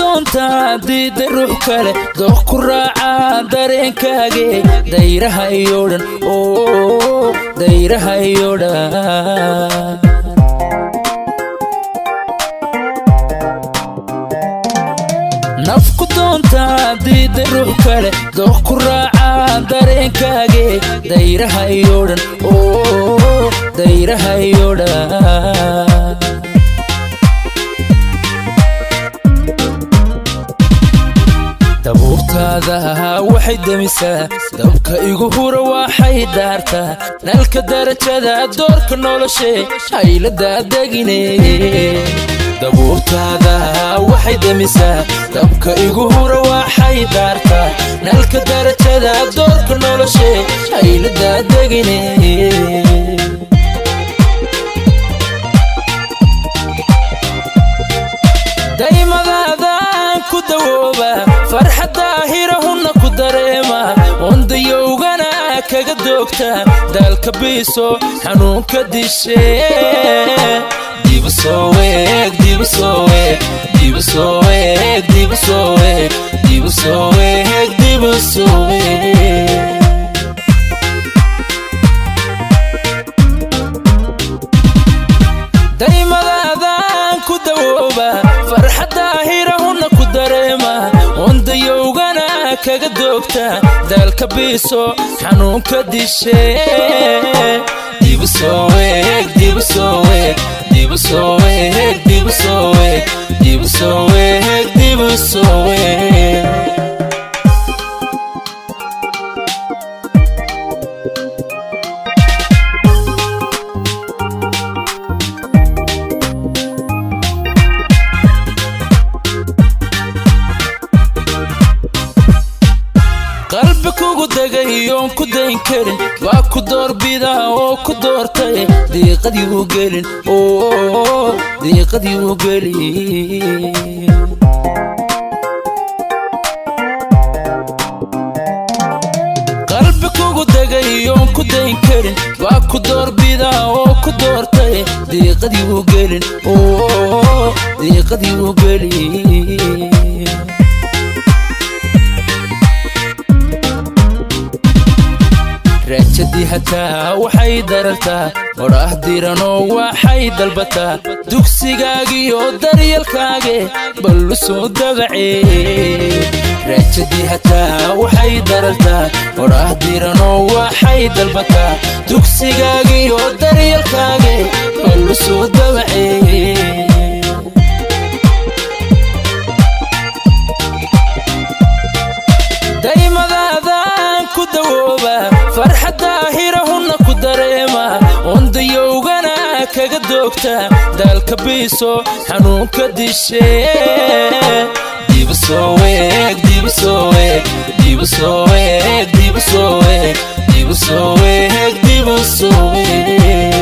doontaa diida ruux kale dooq ku raaca dareenkaage dayraha iyo dhan dayraha iyo dhan nafku doontaa diida ruux kale dooq ku raaca dareenkaage dayraha iyo dhan dayraha iyo dhan dabuurtaada waxay damisaa dabka igu hura waxay daartaa nalka darajada doorka noloshe haylada degine dabuurtaada waxay damisaa dabka igu hura waxay daartaa nalka darajada doorka noloshe haylada degine daymadaadaan ku dawooba farxadda hirahunna ku dareema ondayowgana kaga doogta daalka biiso xanuunka dishe dibu soo weeg dibu soo weeg dibu soo weeg dibu soo weeg dibu soo weeg dibu soo weeg daymadaadaan ku dawooba farxadda hirahunna ku dareema ondayowgana kaga doogta daalka biiso xanuunka dishe dibu soo weeg dibu soo weeg dibu soo weeg dibu soo weeg dibu soo weeg dibu soo weeg qalbi kugu dagay oon ku dayn karin waa ku doorbida oo ku doortay diiqadii u gelin diiqadii u gelin qalbi kugu dagay oon ku dayn karin waa ku doorbida oo ku doortay diiqadii u gelin diiqadii u gelin raajadii hataa waxay darartaa odhaah diranoo waxay dalbataa dugsigaagiyo daryeelkaage ballu soo dabacee raajadii hataa waxay darartaa odhaah diranoo waxay dalbataa dugsigaagiyo daryeelkaage ballu soo dabacee daymadaadaan ku dawooba farxadda hirahunna ku dareema ondayowgana kaga doogta daalka biiso xanuunka dishe dibu soo weeg dibu soo weeg dibu soo weeg dibu soo weeg dibu soo weeg dibu soo weeg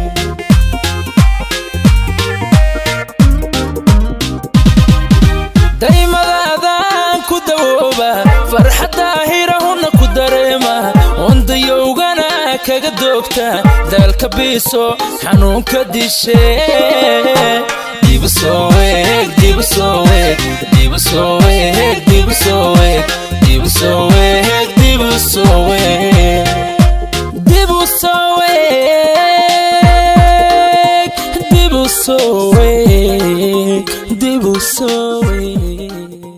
daymadaadaan ku dawooba farxadda hirahunna ku dareema ondayowgana kaga doogta daalka biiso xanuunka dishe dibu soo weeg dibu soo weeg dibu soo weeg dibu soo weeg dibu soo weeg dibu soo weeg dibu soo weeg dibu soo weeg dibu soo weeg